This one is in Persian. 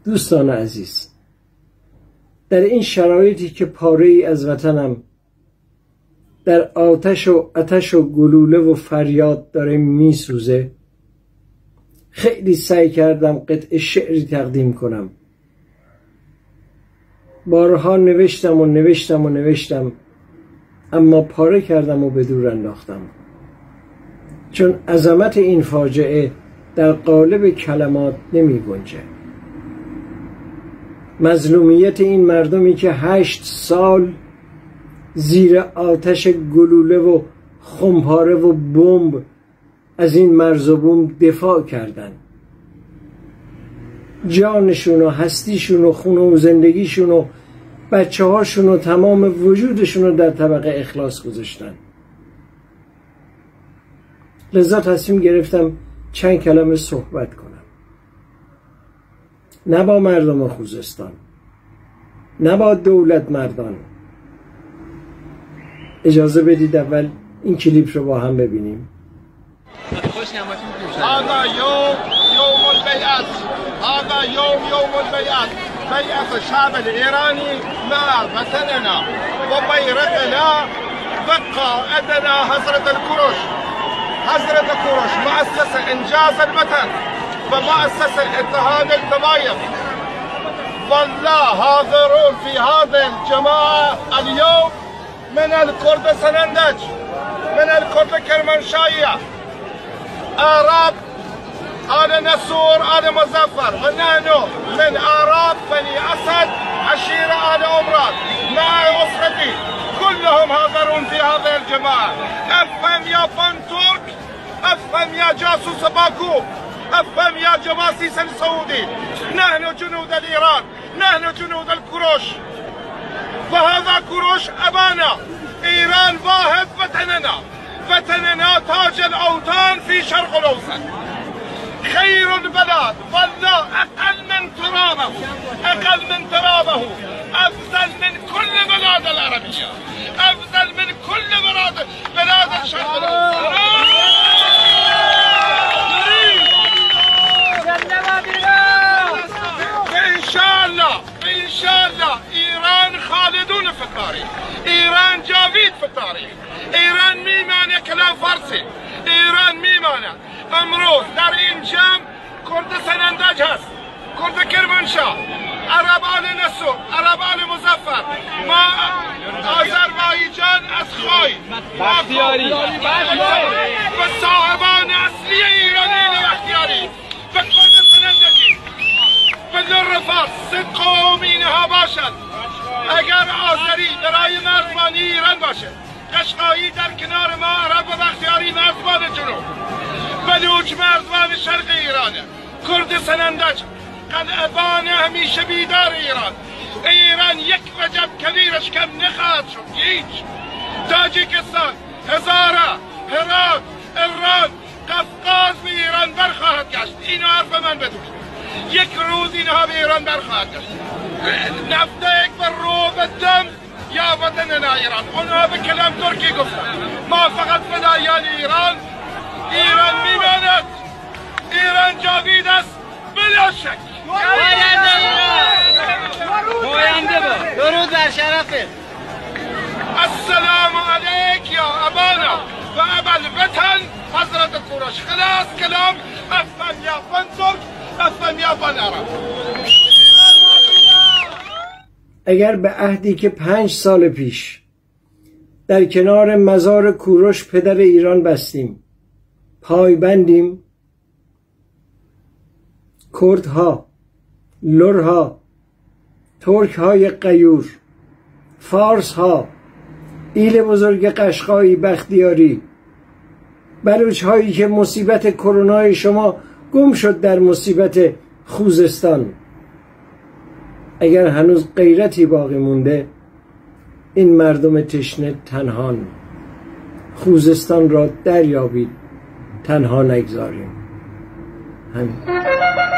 دوستان عزیز، در این شرایطی که پاره‌ای از وطنم در آتش و آتش و گلوله و فریاد داره میسوزه، خیلی سعی کردم قطعه شعری تقدیم کنم. بارها نوشتم اما پاره کردم و به دور انداختم، چون عظمت این فاجعه در قالب کلمات نمی گنجه. مظلومیت این مردمی که 8 سال زیر آتش گلوله و خمپاره و بمب از این مرز و بوم دفاع کردن، جانشون و هستیشون و خونه و زندگیشون و بچه هاشون و تمام وجودشون رو در طبق اخلاص گذاشتن. لذا تصمیم گرفتم چند کلمه صحبت کنم، نه با مردم خوزستان، نه با دولت مردان. اجازه بدید اول این کلیپ رو با هم ببینیم. هذا يوم البيعة، هذا يوم البيعة، بيعة الشعب الإيراني مع وطننا وبيرقنا وقائدنا حضرة الكروش. حضرة الكروش مؤسسة إنجاز الوطن ومؤسسة اتحاد الضمائر. والله حاضرون في هذه الجماعة اليوم من الكرد سنندج، من الكرد كرمانشاهية، آراب آل نسور آل مظفر، ونحن من آراب بني أسد عشيرة آل عمران مع أسرتي كلهم حاضرون في هذه الجماعة. أفهم يا فن ترك، أفهم يا جاسوس باكو، أفهم يا جواسيس السعودي. نحن جنود الإيران، نحن جنود الكروش، وهذا كروش أبانا. إيران واحد وطننا، وطننا تاج الأوطان في شرق الأوسط، خير البلاد والله أقل من ترابه، أقل من ترابه، أفضل من كل بلاد العربية، أفضل من كل بلاد الشرق الأوسط. إن شاء الله إيران خالدون في التاريخ، إيران جاوید في التاريخ، إيران میمانه کلام فارسی، إيران میمانه. امروز در این جمع کرد سنندج هست، کرد کرمانشاه، عرب آل نسور، عرب آل مظفر، ما آذربایجان از خوی بختیاری و صاحبان اصلی ایرانی بختیاری و کرد سنندجی و لرفات. 3 قوم اینها باشد. اگر آذری برای مردمان ایران باشه، قشقایی در کنار ما عرب و بختیاری مردمان جنوب، بلوچ مردمان شرق ایرانه، کرد سنندج قلعه‌بان همیشه بیدار ایران. ایران یک وجب کبیرش کم نخواهد شد، هیچ. تاجیکستان، هزاره، هرات، ایران، قفقاز به ایران برخواهد گشت. اینو حرف من بدون. یک روز اینها به ایران برخواهد گشت. نفته بر رو به دم یا وطننا ایران. اونها به کلام ترکی گفتن، ما فقط فدایان ایران. ایران میماند، ایران جاوید است بلا شک. پاینده با درود بر شرفت. السلام علیک یا ابانا و ابا الوطن حضرت کوروش. خلاص کلام. افهم یا فن ترک، افهم یا فن عرب. اگر به عهدی که 5 سال پیش در کنار مزار کوروش پدر ایران بستیم پایبندیم، کردها، لرها، ترکهای غیور، فارسها، ایل بزرگ قشقایی بختیاری، بلوچهایی که مصیبت کرونای شما گم شد در مصیبت خوزستان، اگر هنوز غیرتی باقی مونده، این مردم تشنه تنهان، خوزستان را دریابید، تنها نگذاریم. همین.